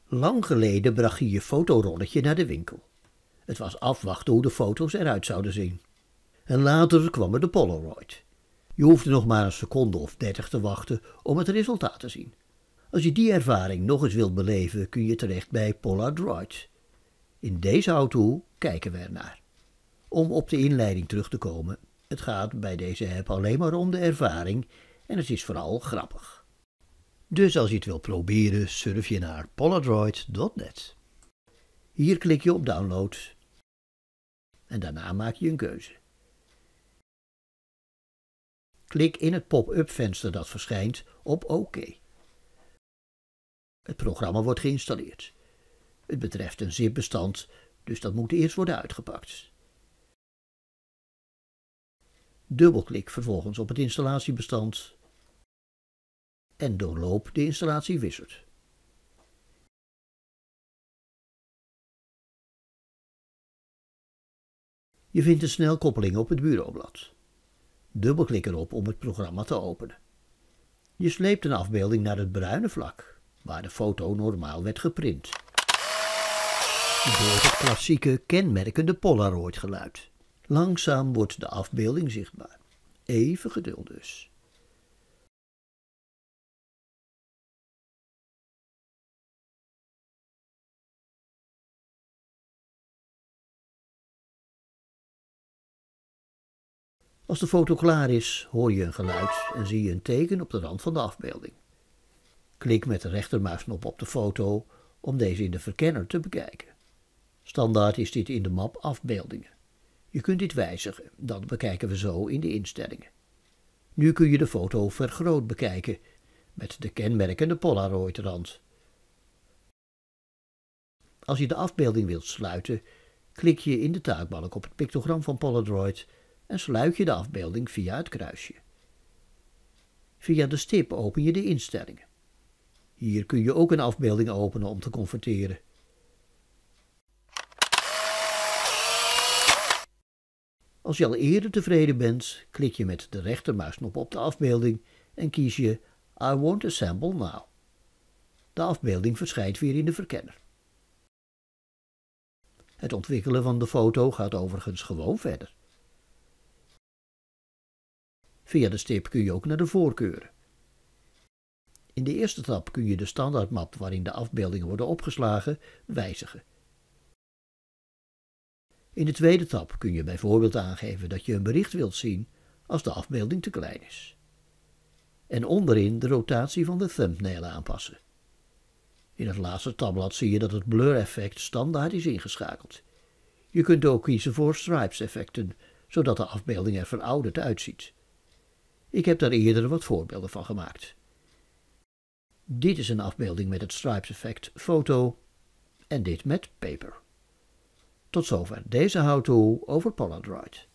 Lang geleden bracht je je fotorolletje naar de winkel. Het was afwachten hoe de foto's eruit zouden zien. En later kwam er de Polaroid. Je hoefde nog maar een seconde of 30 te wachten om het resultaat te zien. Als je die ervaring nog eens wilt beleven, kun je terecht bij Polaroid. In deze auto kijken we ernaar. Om op de inleiding terug te komen, het gaat bij deze app alleen maar om de ervaring en het is vooral grappig. Dus als je het wilt proberen, surf je naar polaroid.net. Hier klik je op download en daarna maak je een keuze. Klik in het pop-up venster dat verschijnt op OK. Het programma wordt geïnstalleerd. Het betreft een zip-bestand, dus dat moet eerst worden uitgepakt. Dubbelklik vervolgens op het installatiebestand en doorloop de installatiewizard. Je vindt een snelkoppeling op het bureaublad. Dubbelklik erop om het programma te openen. Je sleept een afbeelding naar het bruine vlak, waar de foto normaal werd geprint. Je hoort het klassieke kenmerkende Polaroid geluid. Langzaam wordt de afbeelding zichtbaar. Even geduld dus. Als de foto klaar is, hoor je een geluid en zie je een teken op de rand van de afbeelding. Klik met de rechtermuisknop op de foto om deze in de verkenner te bekijken. Standaard is dit in de map afbeeldingen. Je kunt dit wijzigen, dat bekijken we zo in de instellingen. Nu kun je de foto vergroot bekijken met de kenmerkende Polaroid-rand. Als je de afbeelding wilt sluiten, klik je in de taakbalk op het pictogram van Polaroid en sluit je de afbeelding via het kruisje. Via de stip open je de instellingen. Hier kun je ook een afbeelding openen om te converteren. Als je al eerder tevreden bent, klik je met de rechtermuisknop op de afbeelding en kies je I want assemble now. De afbeelding verschijnt weer in de verkenner. Het ontwikkelen van de foto gaat overigens gewoon verder. Via de stip kun je ook naar de voorkeuren. In de eerste tab kun je de standaardmap waarin de afbeeldingen worden opgeslagen wijzigen. In de tweede tab kun je bijvoorbeeld aangeven dat je een bericht wilt zien als de afbeelding te klein is. En onderin de rotatie van de thumbnail aanpassen. In het laatste tabblad zie je dat het blur-effect standaard is ingeschakeld. Je kunt ook kiezen voor stripes-effecten, zodat de afbeelding er verouderd uitziet. Ik heb daar eerder wat voorbeelden van gemaakt. Dit is een afbeelding met het stripes-effect foto en dit met paper. Tot zover deze how-to over Polaroid.